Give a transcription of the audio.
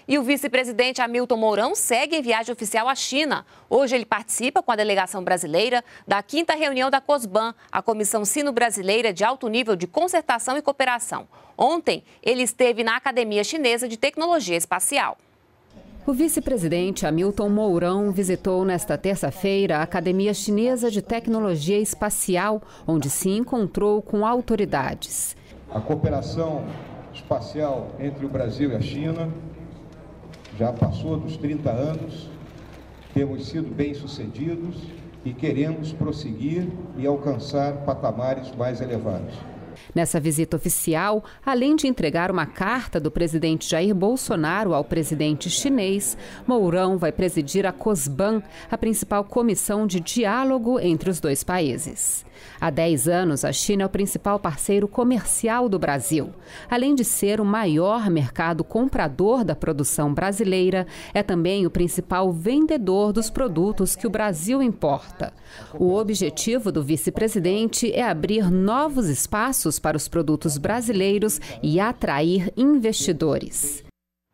E o vice-presidente Hamilton Mourão segue em viagem oficial à China. Hoje ele participa com a delegação brasileira da 5ª reunião da COSBAN, a Comissão Sino-Brasileira de Alto Nível de Concertação e Cooperação. Ontem, ele esteve na Academia Chinesa de Tecnologia Espacial. O vice-presidente Hamilton Mourão visitou nesta terça-feira a Academia Chinesa de Tecnologia Espacial, onde se encontrou com autoridades. A cooperação espacial entre o Brasil e a China já passou dos 30 anos, temos sido bem-sucedidos e queremos prosseguir e alcançar patamares mais elevados. Nessa visita oficial, além de entregar uma carta do presidente Jair Bolsonaro ao presidente chinês, Mourão vai presidir a COSBAN, a principal comissão de diálogo entre os dois países. Há 10 anos, a China é o principal parceiro comercial do Brasil. Além de ser o maior mercado comprador da produção brasileira, é também o principal vendedor dos produtos que o Brasil importa. O objetivo do vice-presidente é abrir novos espaços para os produtos brasileiros e atrair investidores.